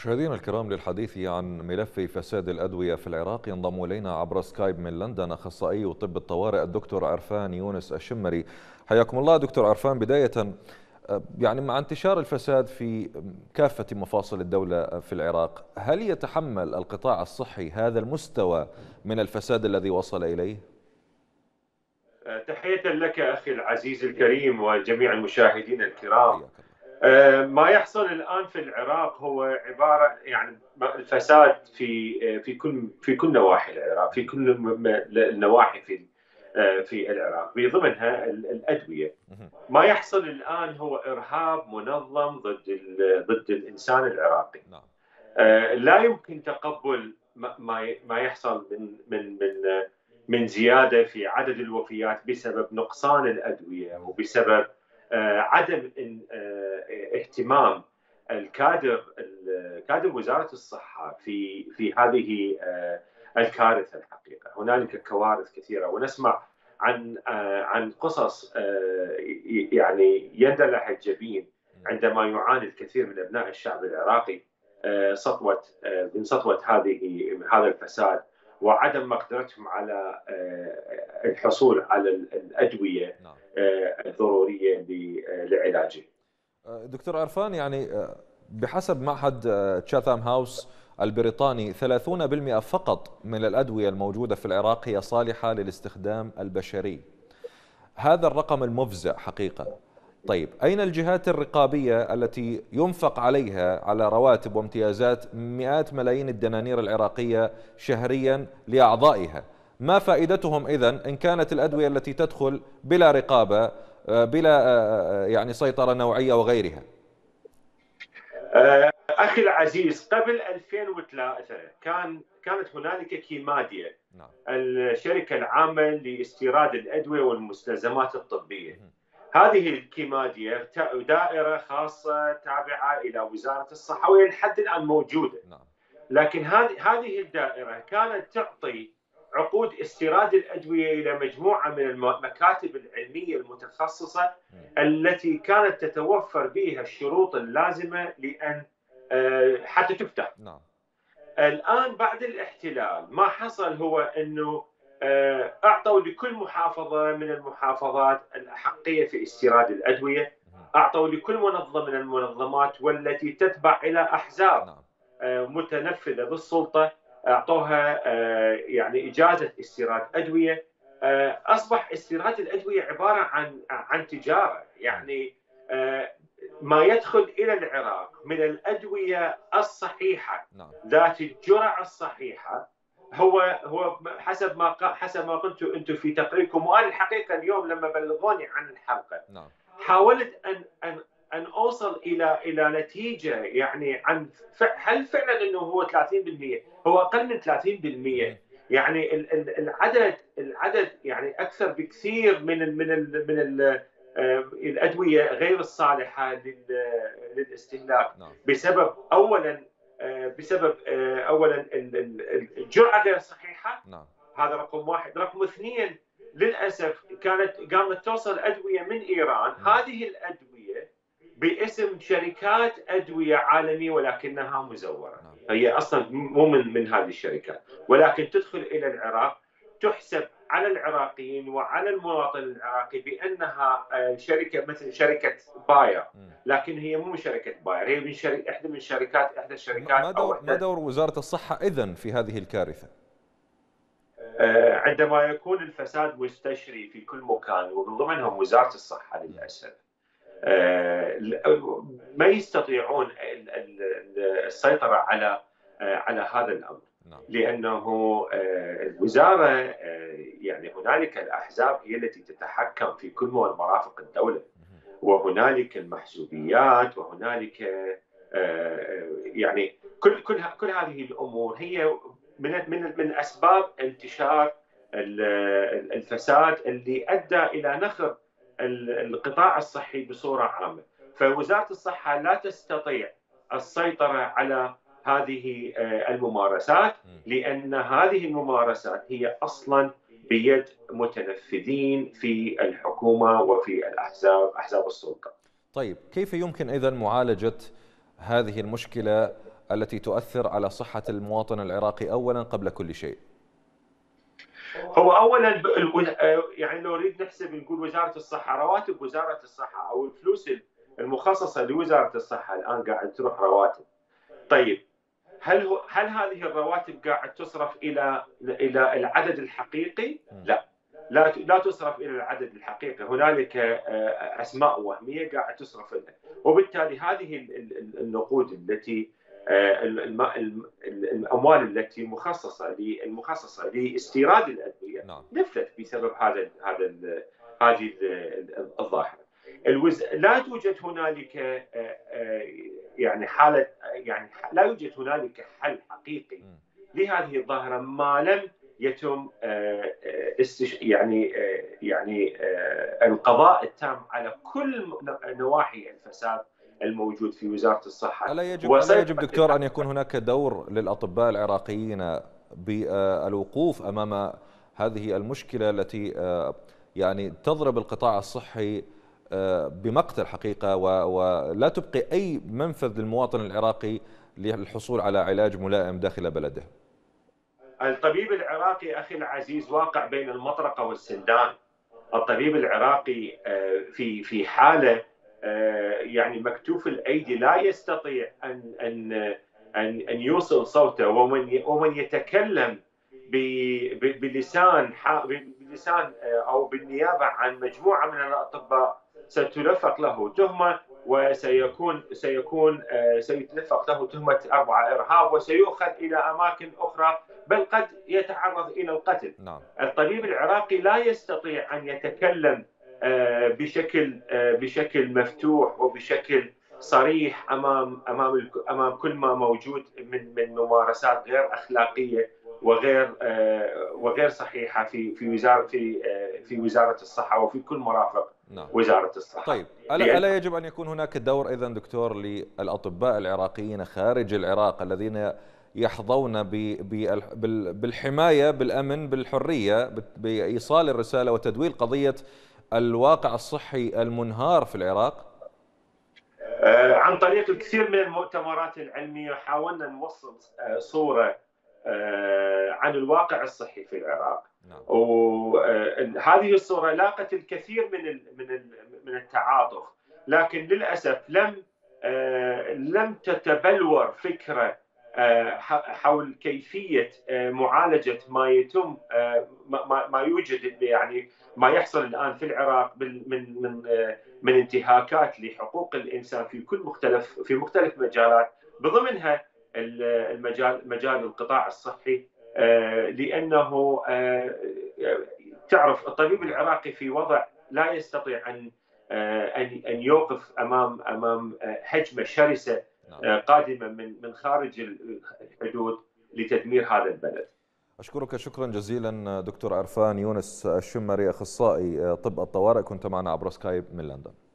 مشاهدينا الكرام، للحديث عن ملف فساد الأدوية في العراق ينضم إلينا عبر سكايب من لندن أخصائي طب الطوارئ الدكتور عرفان يونس الشمري. حياكم الله دكتور عرفان. بداية مع انتشار الفساد في كافة مفاصل الدولة في العراق، هل يتحمل القطاع الصحي هذا المستوى من الفساد الذي وصل إليه؟ تحية لك أخي العزيز الكريم وجميع المشاهدين الكرام. حياك الله. ما يحصل الآن في العراق هو عبارة الفساد في كل نواحي العراق، في كل النواحي في العراق بضمنها الأدوية. ما يحصل الآن هو إرهاب منظم ضد الإنسان العراقي. لا يمكن تقبل ما يحصل من زيادة في عدد الوفيات بسبب نقصان الأدوية وبسبب عدم اهتمام كادر وزارة الصحة في هذه الكارثة. الحقيقة هنالك كوارث كثيرة، ونسمع عن قصص يندلع الجبين عندما يعاني الكثير من أبناء الشعب العراقي من سطوة هذا الفساد وعدم مقدرتهم على الحصول على الأدوية الضرورية لعلاجه. دكتور عرفان، بحسب معهد تشاثام هاوس البريطاني 30% فقط من الأدوية الموجودة في العراق هي صالحة للاستخدام البشري. هذا الرقم المفزع حقيقة. طيب، أين الجهات الرقابية التي ينفق عليها على رواتب وامتيازات مئات ملايين الدنانير العراقية شهريا لأعضائها؟ ما فائدتهم إذن إن كانت الأدوية التي تدخل بلا رقابة، بلا سيطرة نوعية وغيرها؟ أخي العزيز، قبل 2003 كانت هنالك كيماديا، الشركة العامة لاستيراد الأدوية والمستلزمات الطبية. هذه الكيماديا دائرة خاصة تابعة إلى وزارة الصحة وهي لحد الآن موجودة. لكن هذه الدائرة كانت تعطي عقود استيراد الأدوية إلى مجموعة من المكاتب العلمية المتخصصة التي كانت تتوفر بها الشروط اللازمة لأن حتى تفتح. الآن بعد الاحتلال ما حصل هو أنه أعطوا لكل محافظة من المحافظات الأحقية في استيراد الأدوية، أعطوا لكل منظمة من المنظمات والتي تتبع إلى أحزاب متنفذة بالسلطة أعطوها إجازة استيراد أدوية. أصبح استيراد الأدوية عبارة عن تجارة. ما يدخل إلى العراق من الأدوية الصحيحة ذات الجرعة الصحيحة هو حسب ما قلتوا أنتم في تقريركم. وأنا الحقيقة اليوم لما بلغوني عن الحلقة حاولت أن أوصل إلى نتيجة عن هل فعلا أنه هو 30%، هو أقل من 30%. العدد أكثر بكثير من الأدوية غير الصالحة للاستهلاك بسبب أولا الجرعة غير صحيحة. هذا رقم واحد. رقم اثنين، للأسف قامت توصل أدوية من إيران. هذه الأدوية باسم شركات أدوية عالمية ولكنها مزورة. هي أصلا مو من هذه الشركات، ولكن تدخل إلى العراق تحسب على العراقيين وعلى المواطن العراقي بأنها شركة مثل شركة باير، لكن هي مو شركة باير، هي من إحدى الشركات. ما دور وزارة الصحة إذن في هذه الكارثة؟ عندما يكون الفساد مستشري في كل مكان ومن ضمنهم وزارة الصحة للأسف، ما يستطيعون السيطرة على هذا الأمر. لأنه الوزارة هنالك الأحزاب هي التي تتحكم في كل مرافق الدولة، وهنالك المحسوبيات، وهنالك كل هذه الأمور هي من أسباب انتشار الفساد اللي أدى إلى نخر القطاع الصحي بصورة عامة. فوزارة الصحة لا تستطيع السيطرة على هذه الممارسات، لأن هذه الممارسات هي أصلا بيد متنفذين في الحكومة وفي أحزاب السلطة. طيب، كيف يمكن إذن معالجة هذه المشكلة التي تؤثر على صحة المواطن العراقي أولا قبل كل شيء؟ هو اولا يعني لو نريد نحسب نقول وزاره الصحه، رواتب وزاره الصحه او الفلوس المخصصه لوزاره الصحه الان قاعد تروح رواتب. طيب هل هذه الرواتب قاعد تصرف الى العدد الحقيقي؟ لا تصرف الى العدد الحقيقي، هنالك اسماء وهميه قاعد تصرف لها، وبالتالي هذه النقود التي الاموال التي المخصصه لاستيراد الادويه نفذت بسبب هذه الظاهره. لا توجد هنالك يعني حاله، يعني لا يوجد هنالك حل حقيقي لهذه الظاهره ما لم يتم القضاء التام على كل نواحي الفساد الموجود في وزارة الصحة. ألا يجب دكتور أن يكون هناك دور للأطباء العراقيين بالوقوف أمام هذه المشكلة التي يعني تضرب القطاع الصحي بمقتل حقيقة، ولا تبقي أي منفذ للمواطن العراقي للحصول على علاج ملائم داخل بلده؟ الطبيب العراقي أخي العزيز واقع بين المطرقة والسندان. الطبيب العراقي في حالة يعني مكتوف الأيدي، لا يستطيع أن يوصل صوته، ومن يتكلم بلسان أو بالنيابة عن مجموعة من الأطباء ستلفق له تهمة، سيتلفق له تهمة 4 إرهاب، وسيؤخذ إلى أماكن أخرى، بل قد يتعرض إلى القتل. الطبيب العراقي لا يستطيع أن يتكلم بشكل مفتوح وبشكل صريح أمام كل ما موجود من ممارسات غير أخلاقية وغير صحيحة في وزارة الصحة وفي كل مرافق وزارة الصحة. طيب، ألا يجب أن يكون هناك دور إذن دكتور للأطباء العراقيين خارج العراق الذين يحظون بالحماية، بالأمن، بالحرية، بإيصال الرسالة وتدوير قضية الواقع الصحي المنهار في العراق؟ عن طريق الكثير من المؤتمرات العلمية حاولنا نوصل صورة عن الواقع الصحي في العراق. وهذه الصورة لاقت الكثير من التعاطف، لكن للأسف لم تتبلور فكرة حول كيفية معالجة ما يتم ما يوجد، يعني ما يحصل الآن في العراق من انتهاكات لحقوق الإنسان في مختلف مجالات، بضمنها مجال القطاع الصحي. لأنه تعرف الطبيب العراقي في وضع لا يستطيع أن يوقف أمام هجمة شرسة قادمة من خارج الحدود لتدمير هذا البلد. أشكرك شكرا جزيلا دكتور عرفان يونس الشمري، أخصائي طب الطوارئ، كنت معنا عبر سكايب من لندن.